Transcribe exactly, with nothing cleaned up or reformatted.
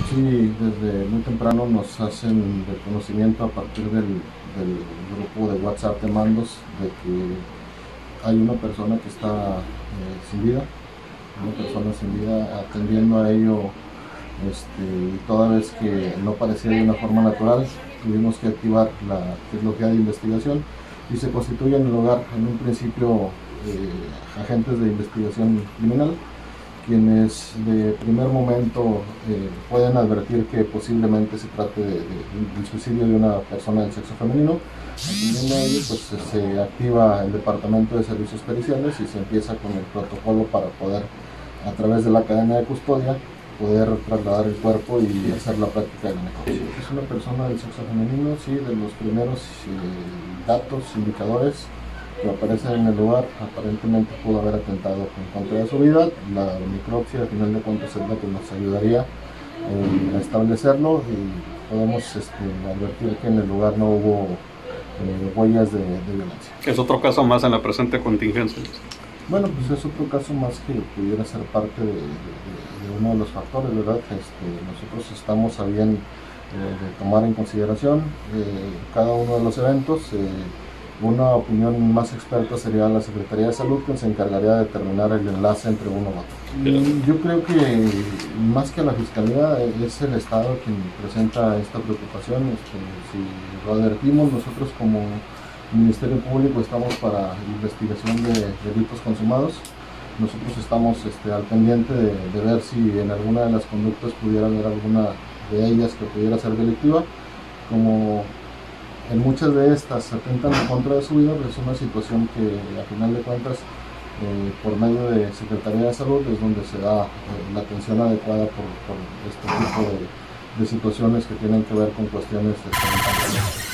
Sí, desde muy temprano nos hacen el conocimiento a partir del, del grupo de WhatsApp de mandos de que hay una persona que está eh, sin vida, una persona sin vida. Atendiendo a ello, este, y toda vez que no parecía de una forma natural, tuvimos que activar la tecnología de investigación y se constituye en el lugar en un principio eh, agentes de investigación criminal, quienes de primer momento eh, pueden advertir que posiblemente se trate de, de, del suicidio de una persona del sexo femenino. Atendiendo a ello, pues se activa el departamento de servicios periciales y se empieza con el protocolo para poder, a través de la cadena de custodia, poder trasladar el cuerpo y hacer la práctica de la necropsia. Es una persona del sexo femenino, sí, de los primeros eh, datos, indicadores que aparecen en el lugar. Aparentemente pudo haber atentado en contra de su vida. La necropsia, al final de cuentas, es la que nos ayudaría eh, a establecerlo, y podemos este, advertir que en el lugar no hubo eh, huellas de, de violencia. Es otro caso más en la presente contingencia. Bueno, pues es otro caso más que pudiera ser parte de, de, de uno de los factores, ¿verdad? Este, nosotros estamos a bien eh, de tomar en consideración eh, cada uno de los eventos. Eh, una opinión más experta sería la Secretaría de Salud, que se encargaría de determinar el enlace entre uno y otro. Y yo creo que más que la Fiscalía es el Estado quien presenta esta preocupación. Este, si lo advertimos, nosotros como Ministerio Público estamos para investigación de delitos consumados. Nosotros estamos este, al pendiente de, de ver si en alguna de las conductas pudiera haber alguna de ellas que pudiera ser delictiva. Como en muchas de estas atentan en contra de su vida, pues es una situación que a final de cuentas, eh, por medio de Secretaría de Salud, es donde se da eh, la atención adecuada por, por este tipo de, de situaciones que tienen que ver con cuestiones de sanidad.